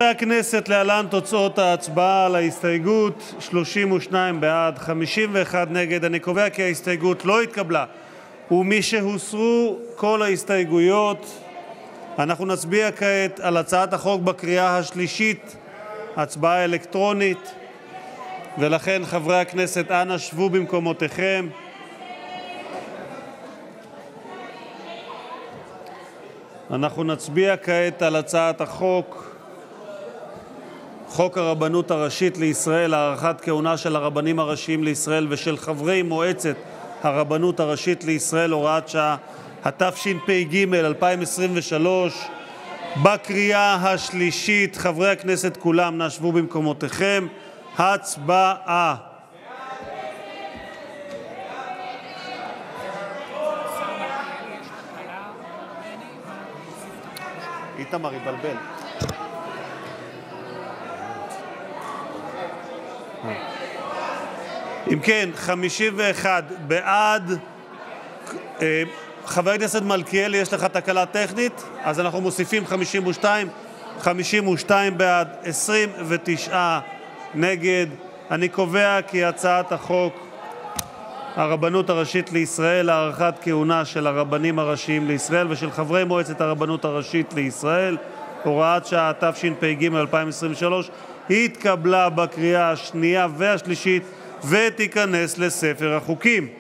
הכנסת, להלן תוצאות ההצבעה על ההסתייגות: 32 בעד, 51 נגד. אני קובע כי ההסתייגות לא התקבלה. ומשהוסרו כל ההסתייגויות, אנחנו נצביע כעת על הצעת החוק בקריאה השלישית, הצבעה אלקטרונית. ולכן חברי הכנסת, אנא שבו במקומותיכם. אנחנו נצביע כעת על הצעת חוק הרבנות הראשית לישראל, הארכת כהונה של הרבנים הראשיים לישראל ושל חברי מועצת הרבנות הראשית לישראל, הוראת שעה, התשפ"ג 2023, בקריאה השלישית. חברי הכנסת כולם, נא שבו במקומותיכם. הצבעה. איתמר יבלבל. אם כן, 51 בעד. חבר הכנסת מלכיאלי, יש לך תקלה טכנית? אז אנחנו מוסיפים 52 בעד, 29 נגד. אני קובע כי הצעת החוק הרבנות הראשית לישראל, הארכת כהונה של הרבנים הראשיים לישראל ושל חברי מועצת הרבנות הראשית לישראל, הוראת שעה, תשפ"ג 2023, התקבלה בקריאה השנייה והשלישית ותיכנס לספר החוקים.